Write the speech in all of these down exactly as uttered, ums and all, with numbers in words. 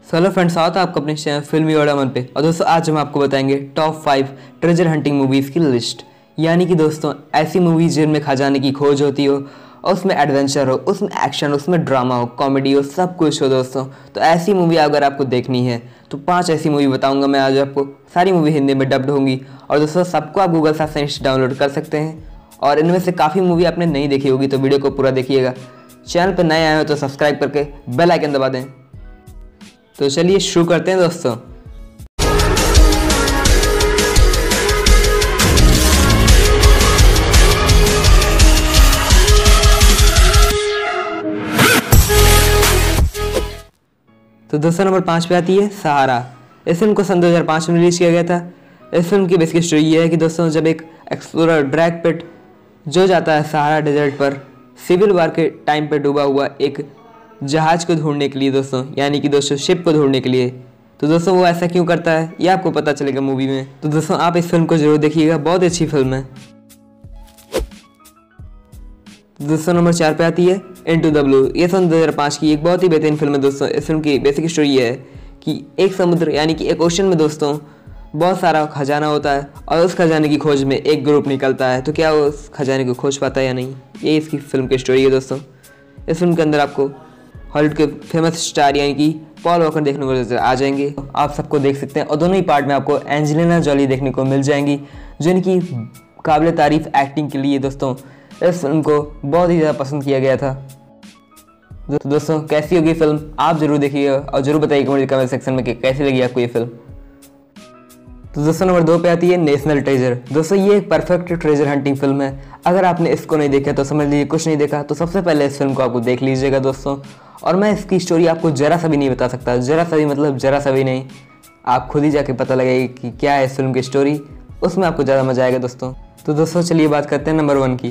Hello friends, आओ आपको अपने चैनल फिल्मी और अमन पे। और दोस्तों आज हम आपको बताएंगे top five treasure hunting movies की लिस्ट। यानी कि दोस्तों ऐसी मूवीज़ जिनमें खजाने की खोज होती हो और उसमें एडवेंचर हो, उसमें एक्शन हो, उसमें ड्रामा हो, कॉमेडी हो, सब कुछ हो दोस्तों। तो ऐसी मूवी अगर आपको देखनी है तो पांच ऐसी मूवी बताऊंगा मैं आज आपको। सारी मूवी हिंदी में डब्ड होंगी और दोस्तों सबको आप गूगल से डाउनलोड कर सकते हैं। और इनमें से काफ़ी मूवी आपने नहीं देखी होगी तो वीडियो को पूरा देखिएगा। चैनल पर नए आए हो तो सब्सक्राइब करके बेल आइकन दबा दें। तो चलिए शुरू करते हैं दोस्तों। तो दोस्तों नंबर पाँच पे आती है सहारा। इस फिल्म को सन दो हज़ार पाँच में रिलीज किया गया था। इस फिल्म की बेसिक स्टोरी ये है कि दोस्तों जब एक एक्सप्लोरर ब्रैड पिट जो जाता है सहारा डेजर्ट पर सिविल वार के टाइम पर डूबा हुआ एक जहाज को ढूंढने के लिए दोस्तों, यानी कि दोस्तों शिप को ढूंढने के लिए। तो दोस्तों वो ऐसा क्यों करता है ये आपको पता चलेगा मूवी में। तो दोस्तों आप इस फिल्म को जरूर देखिएगा, बहुत अच्छी फिल्म है। तो दोस्तों नंबर चार पे आती है इनटू द ब्लू। ये सन दो हज़ार पाँच की एक बहुत ही बेहतरीन फिल्म है दोस्तों। इस फिल्म की बेसिक स्टोरी ये है कि एक समुद्र यानी कि एक ओशन में दोस्तों बहुत सारा खजाना होता है और उस खजाने की खोज में एक ग्रुप निकलता है। तो क्या वो उस खजाने को खोज पाता है या नहीं, ये इसकी फिल्म की स्टोरी है दोस्तों। इस फिल्म के अंदर आपको हॉलीवुड के फेमस स्टार यानी कि पॉल वॉकर देखने को नजर आ जाएंगे, आप सबको देख सकते हैं। और दोनों ही पार्ट में आपको एंजेलिना जॉली देखने को मिल जाएंगी जो इनकी काबिल तारीफ एक्टिंग के लिए दोस्तों इस फिल्म को बहुत ही ज़्यादा पसंद किया गया था। तो दोस्तों कैसी होगी फिल्म आप जरूर देखिएगा और जरूर बताइएगा मुझे कमेंट सेक्शन में कि कैसी लगी आपको ये फिल्म। तो दोस्तों नंबर दो पे आती है नेशनल ट्रेजर। दोस्तों ये एक परफेक्ट ट्रेजर हंटिंग फिल्म है। अगर आपने इसको नहीं देखा तो समझ लीजिए कुछ नहीं देखा। तो सबसे पहले इस फिल्म को आपको देख लीजिएगा दोस्तों। और मैं इसकी स्टोरी आपको ज़रा सा भी नहीं बता सकता, ज़रा सा भी मतलब ज़रा सा भी नहीं। आप खुद ही जाके पता लगेगा कि क्या है इस फिल्म की स्टोरी, उसमें आपको ज़्यादा मजा आएगा दोस्तों। तो दोस्तों चलिए बात करते हैं नंबर वन की।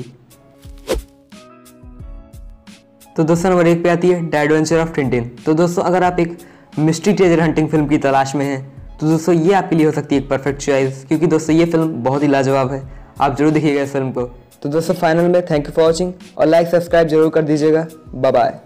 तो दोस्तों नंबर एक पे आती है द एडवेंचर ऑफ टिंटिन। तो दोस्तों अगर आप एक मिस्ट्री ट्रेजर हंटिंग फिल्म की तलाश में हैं तो दोस्तों ये आपके लिए हो सकती है एक परफेक्ट चॉइस, क्योंकि दोस्तों ये फिल्म बहुत ही लाजवाब है। आप जरूर देखिएगा इस फिल्म को। तो दोस्तों फाइनल में थैंक यू फॉर वॉचिंग और लाइक सब्सक्राइब जरूर कर दीजिएगा। Bye bye.